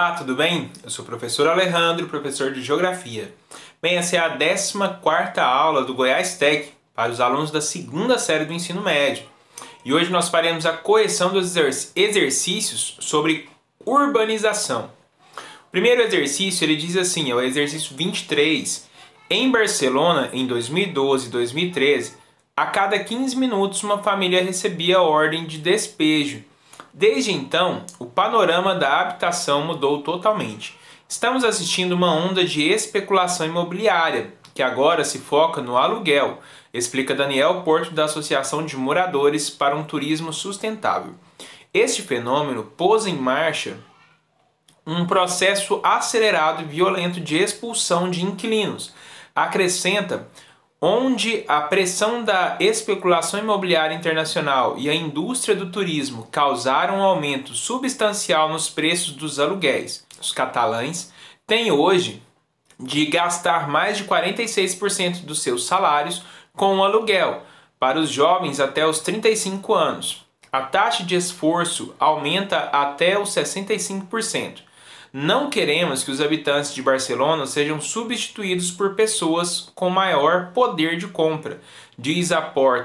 Tudo bem? Eu sou o professor Alejandro, professor de Geografia. Bem, essa é a 14ª aula do Goiás Tech para os alunos da 2ª série do ensino médio. E hoje nós faremos a correção dos exercícios sobre urbanização. O primeiro exercício, ele diz assim, é o exercício 23. Em Barcelona, em 2012 e 2013, a cada 15 minutos uma família recebia ordem de despejo. Desde então, o panorama da habitação mudou totalmente. Estamos assistindo uma onda de especulação imobiliária, que agora se foca no aluguel, explica Daniel Porto da Associação de Moradores para um Turismo Sustentável. Este fenômeno pôs em marcha um processo acelerado e violento de expulsão de inquilinos. Acrescenta, onde a pressão da especulação imobiliária internacional e a indústria do turismo causaram um aumento substancial nos preços dos aluguéis. Os catalães têm hoje de gastar mais de 46% dos seus salários com o aluguel para os jovens até os 35 anos. A taxa de esforço aumenta até os 65%. Não queremos que os habitantes de Barcelona sejam substituídos por pessoas com maior poder de compra, diz a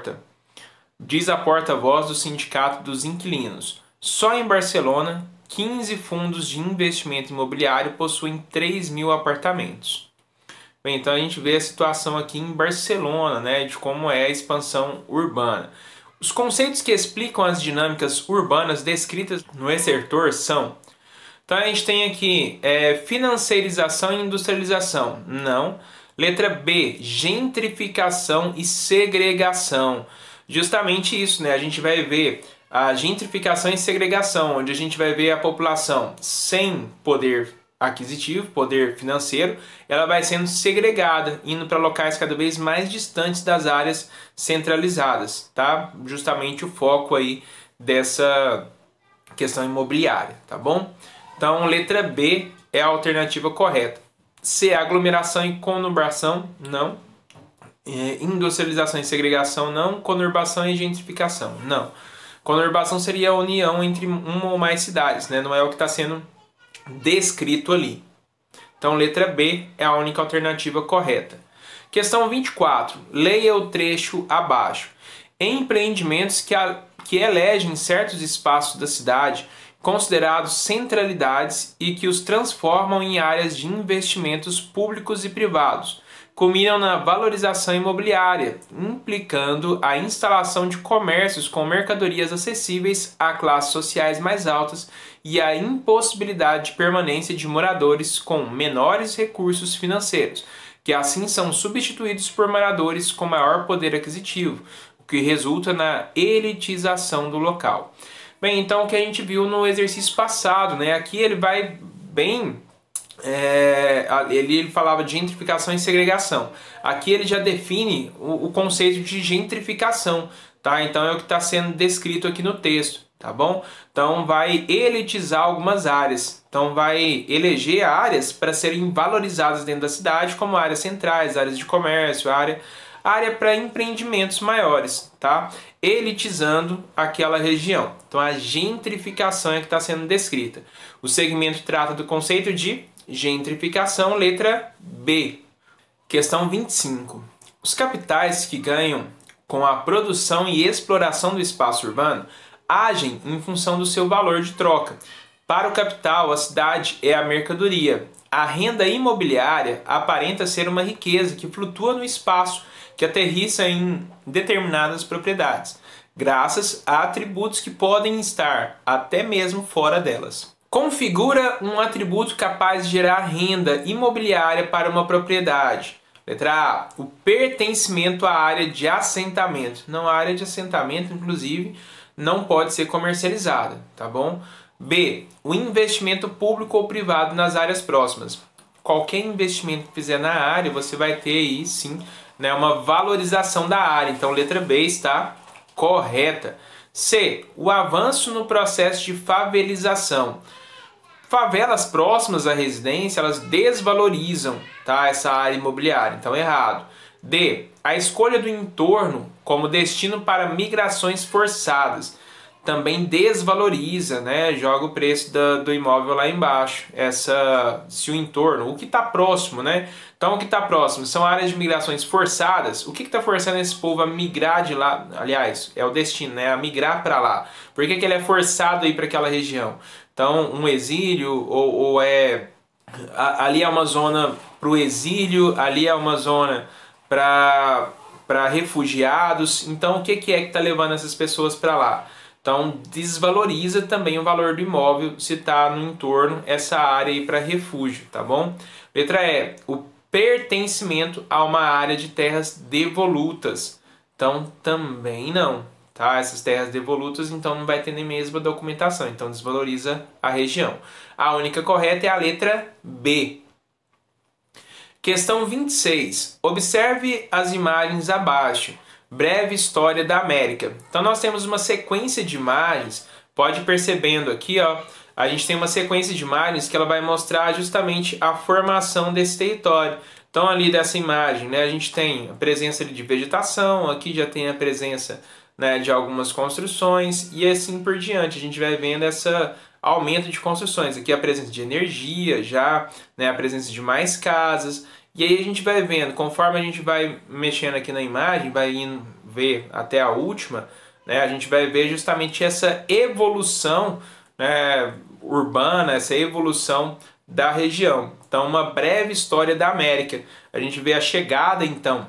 porta-voz do Sindicato dos Inquilinos. Só em Barcelona, 15 fundos de investimento imobiliário possuem 3.000 apartamentos. Bem, então a gente vê a situação aqui em Barcelona, né, de como é a expansão urbana. Os conceitos que explicam as dinâmicas urbanas descritas no setor são: então a gente tem aqui financiarização e industrialização. Não. Letra B, gentrificação e segregação. Justamente isso, né? A gente vai ver a gentrificação e segregação, onde a gente vai ver a população sem poder aquisitivo, poder financeiro, ela vai sendo segregada, indo para locais cada vez mais distantes das áreas centralizadas, tá? Justamente o foco aí dessa questão imobiliária, tá bom? Então, letra B é a alternativa correta. C, aglomeração e conurbação, não. Industrialização e segregação, não. Conurbação e gentrificação, não. Conurbação seria a união entre uma ou mais cidades, né? Não é o que está sendo descrito ali. Então, letra B é a única alternativa correta. Questão 24. Leia o trecho abaixo. Empreendimentos que elegem certos espaços da cidade considerados centralidades e que os transformam em áreas de investimentos públicos e privados, culminam na valorização imobiliária, implicando a instalação de comércios com mercadorias acessíveis a classes sociais mais altas e a impossibilidade de permanência de moradores com menores recursos financeiros, que assim são substituídos por moradores com maior poder aquisitivo, o que resulta na elitização do local. Bem, então o que a gente viu no exercício passado, né? Aqui ele vai bem... ele falava de gentrificação e segregação. Aqui ele já define o conceito de gentrificação, tá? Então é o que está sendo descrito aqui no texto, tá bom? Então vai elitizar algumas áreas. Então vai eleger áreas para serem valorizadas dentro da cidade, como áreas centrais, áreas de comércio, área para empreendimentos maiores, tá? Elitizando aquela região. Então a gentrificação é que está sendo descrita. O segmento trata do conceito de gentrificação, letra B. Questão 25. Os capitais que ganham com a produção e exploração do espaço urbano agem em função do seu valor de troca. Para o capital, a cidade é a mercadoria. A renda imobiliária aparenta ser uma riqueza que flutua no espaço, que aterrissa em determinadas propriedades, graças a atributos que podem estar até mesmo fora delas. Configura um atributo capaz de gerar renda imobiliária para uma propriedade. Letra A, o pertencimento à área de assentamento. Não, a área de assentamento, inclusive, não pode ser comercializada, tá bom? B, o investimento público ou privado nas áreas próximas. Qualquer investimento que fizer na área, você vai ter aí, sim, né, uma valorização da área. Então, letra B está correta. C, o avanço no processo de favelização. Favelas próximas à residência, elas desvalorizam, tá, essa área imobiliária. Então, errado. D, a escolha do entorno como destino para migrações forçadas. também desvaloriza, né? Joga o preço do imóvel lá embaixo. Se o entorno, o que está próximo, né? Então, o que está próximo são áreas de migrações forçadas. O que está forçando esse povo a migrar de lá? Aliás, é o destino, né? A migrar para lá. Por que ele é forçado a ir para aquela região? Então, um exílio, ali é uma zona para o exílio, ali é uma zona para refugiados. Então, o que é que está levando essas pessoas para lá? Então, desvaloriza também o valor do imóvel se está no entorno essa área aí para refúgio, tá bom? Letra E, o pertencimento a uma área de terras devolutas. Então, também não, tá? Essas terras devolutas, então, não vai ter nem mesmo a documentação. Então, desvaloriza a região. A única correta é a letra B. Questão 26. Observe as imagens abaixo. Breve história da América. Então nós temos uma sequência de imagens. Pode ir percebendo aqui, ó, a gente tem uma sequência de imagens que ela vai mostrar justamente a formação desse território. Então ali dessa imagem, né, a gente tem a presença de vegetação, aqui já tem a presença, né, de algumas construções e assim por diante. A gente vai vendo esse aumento de construções. Aqui a presença de energia já, né, a presença de mais casas. E aí a gente vai vendo, conforme a gente vai mexendo aqui na imagem, vai indo ver até a última, né, a gente vai ver justamente essa evolução, né, urbana, essa evolução da região. Então, uma breve história da América. A gente vê a chegada, então,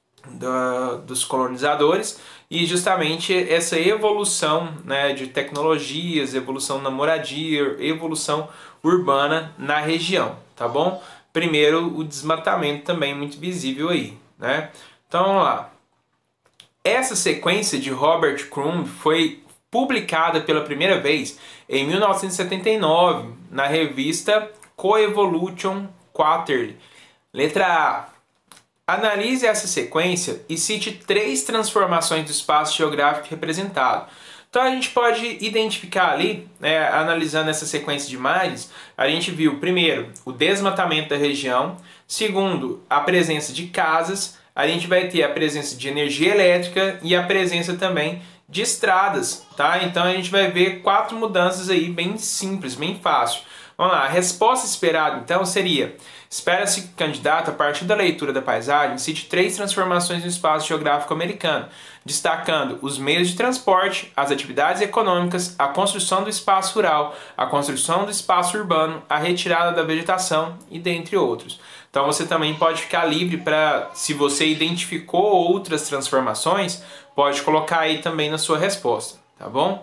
dos colonizadores e justamente essa evolução, né, de tecnologias, evolução na moradia, evolução urbana na região, tá bom? Primeiro, o desmatamento também muito visível aí, né? Então, vamos lá. Essa sequência de Robert Crumb foi publicada pela primeira vez em 1979 na revista Coevolution Quarterly. Letra A. Analise essa sequência e cite 3 transformações do espaço geográfico representado. Então a gente pode identificar ali, né, analisando essa sequência de imagens, a gente viu, primeiro, o desmatamento da região, segundo, a presença de casas, a gente vai ter a presença de energia elétrica e a presença também de estradas, tá? Então a gente vai ver 4 mudanças aí bem simples, bem fácil. Vamos lá, a resposta esperada então seria: espera-se que o candidato, a partir da leitura da paisagem, cite 3 transformações no espaço geográfico americano, destacando os meios de transporte, as atividades econômicas, a construção do espaço rural, a construção do espaço urbano, a retirada da vegetação e dentre outros. Então você também pode ficar livre para, se você identificou outras transformações, pode colocar aí também na sua resposta, tá bom?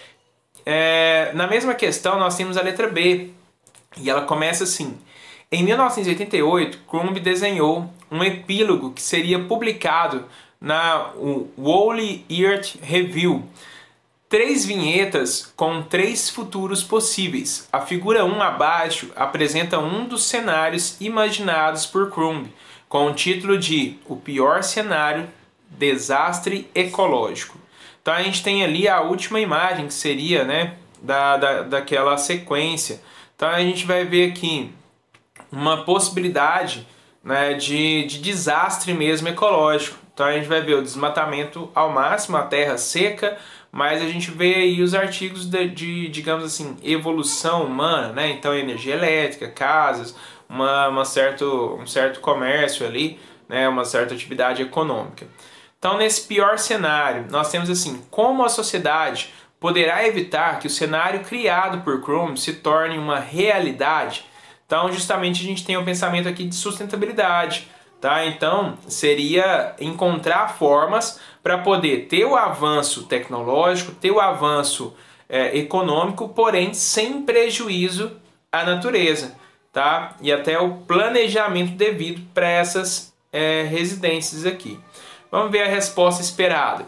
Na mesma questão nós temos a letra B, e ela começa assim: em 1988, Crumb desenhou um epílogo que seria publicado na Whole Earth Review. 3 vinhetas com 3 futuros possíveis. A figura 1 abaixo apresenta um dos cenários imaginados por Crumb, com o título de O Pior Cenário, Desastre Ecológico. Então a gente tem ali a última imagem, que seria, né, daquela sequência. Então a gente vai ver aqui uma possibilidade, né, de desastre mesmo ecológico. Então a gente vai ver o desmatamento ao máximo, a terra seca, mas a gente vê aí os artigos de digamos assim, evolução humana, né? Então energia elétrica, casas, um certo comércio ali, né, uma certa atividade econômica. Então nesse pior cenário, nós temos assim: como a sociedade poderá evitar que o cenário criado por Crumb se torne uma realidade? Então, justamente, a gente tem um pensamento aqui de sustentabilidade, tá? Então, seria encontrar formas para poder ter o avanço tecnológico, ter o avanço econômico, porém sem prejuízo à natureza, tá? E até o planejamento devido para essas residências aqui. Vamos ver a resposta esperada.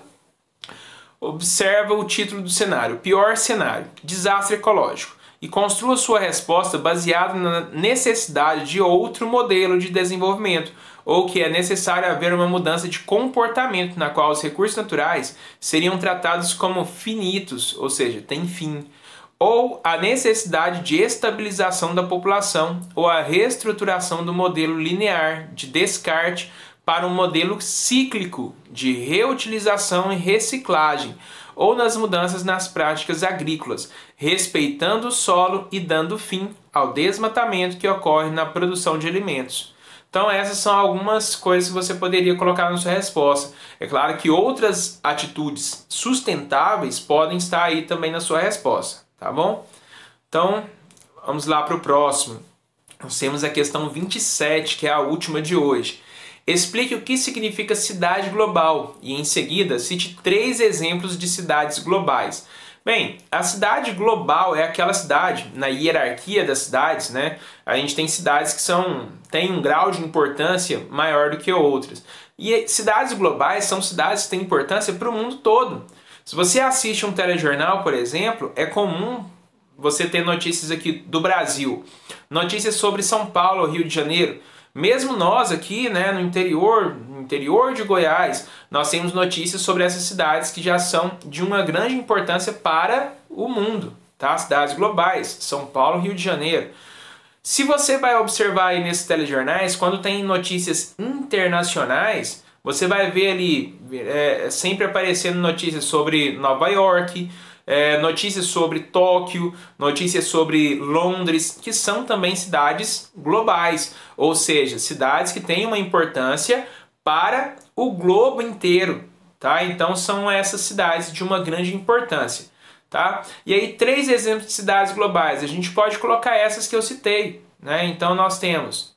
Observa o título do cenário: Pior cenário, desastre ecológico, e construa sua resposta baseada na necessidade de outro modelo de desenvolvimento, ou que é necessário haver uma mudança de comportamento na qual os recursos naturais seriam tratados como finitos, ou seja, tem fim, ou a necessidade de estabilização da população, ou a reestruturação do modelo linear de descarte para um modelo cíclico de reutilização e reciclagem, ou nas mudanças nas práticas agrícolas, respeitando o solo e dando fim ao desmatamento que ocorre na produção de alimentos. Então essas são algumas coisas que você poderia colocar na sua resposta. É claro que outras atitudes sustentáveis podem estar aí também na sua resposta, tá bom? Então, vamos lá para o próximo. Nós temos a questão 27, que é a última de hoje. Explique o que significa cidade global e, em seguida, cite 3 exemplos de cidades globais. Bem, a cidade global é aquela cidade, na hierarquia das cidades, né? A gente tem cidades que têm um grau de importância maior do que outras. E cidades globais são cidades que têm importância para o mundo todo. Se você assiste um telejornal, por exemplo, é comum você ter notícias aqui do Brasil, notícias sobre São Paulo, Rio de Janeiro. Mesmo nós aqui, né, no interior de Goiás, nós temos notícias sobre essas cidades que já são de uma grande importância para o mundo, tá? Cidades globais, São Paulo, Rio de Janeiro. Se você vai observar aí nesses telejornais, quando tem notícias internacionais, você vai ver ali sempre aparecendo notícias sobre Nova York, notícias sobre Tóquio, notícias sobre Londres, que são também cidades globais, ou seja, cidades que têm uma importância para o globo inteiro, tá? Então são essas cidades de uma grande importância, tá? E aí 3 exemplos de cidades globais, a gente pode colocar essas que eu citei, né? Então nós temos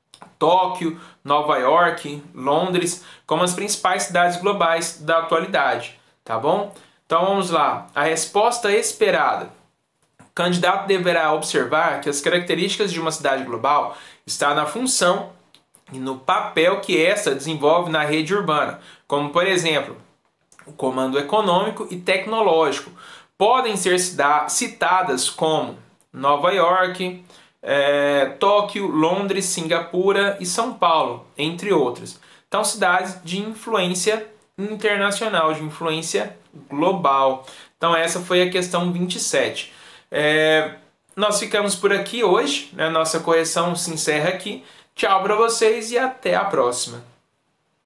Tóquio, Nova York, Londres, como as principais cidades globais da atualidade, tá bom? Então vamos lá. A resposta esperada. O candidato deverá observar que as características de uma cidade global estão na função e no papel que esta desenvolve na rede urbana, como por exemplo, o comando econômico e tecnológico. Podem ser citadas como Nova York, Tóquio, Londres, Singapura e São Paulo, entre outras. Então cidades de influência internacional, de influência global. Então essa foi a questão 27. Nós ficamos por aqui hoje, né? Nossa correção se encerra aqui. Tchau para vocês e até a próxima.